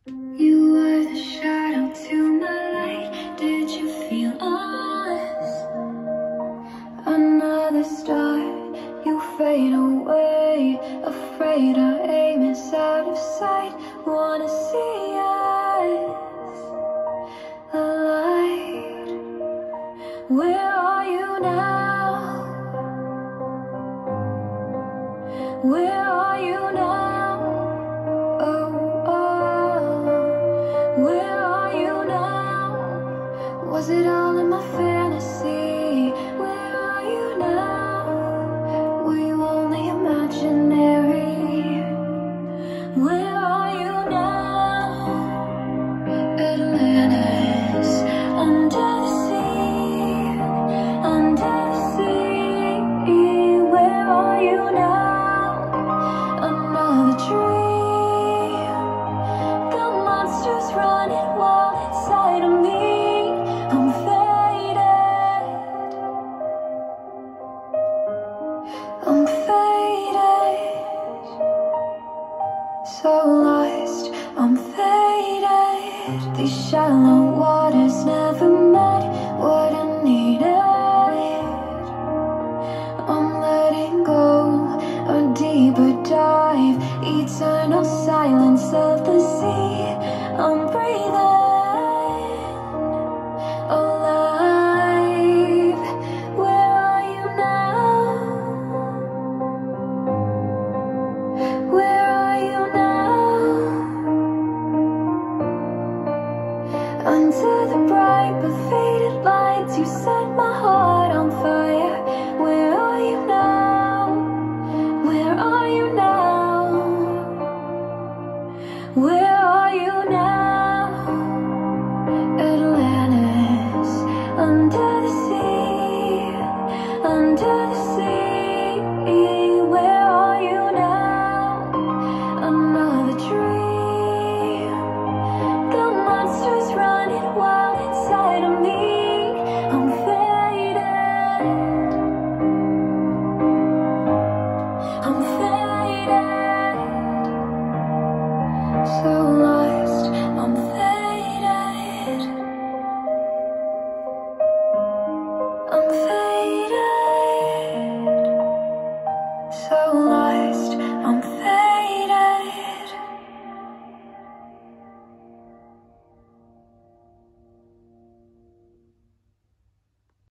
You were the shadow to my light. Did you feel us? Another star, you fade away. Afraid our aim is out of sight. Wanna see us alight. Where are you now? Where are you now? Oh, oh. Where are you now? Was it all in my fantasy? Where are you now? Were you only imaginary? Where are you now? Atlantis, under the sea, under the sea. Where are you now? Another dream. The monsters running wild inside of me. I'm faded. I'm faded. So lost, I'm faded. These shallow waters never met what I needed. I'm letting go, a deeper dive, eternal silence of the sea. I'm breathing alive. Where are you now? Where are you now? Under the bright but faded lights, you set my heart on fire. Where are you now? Where are you now? Where are you now?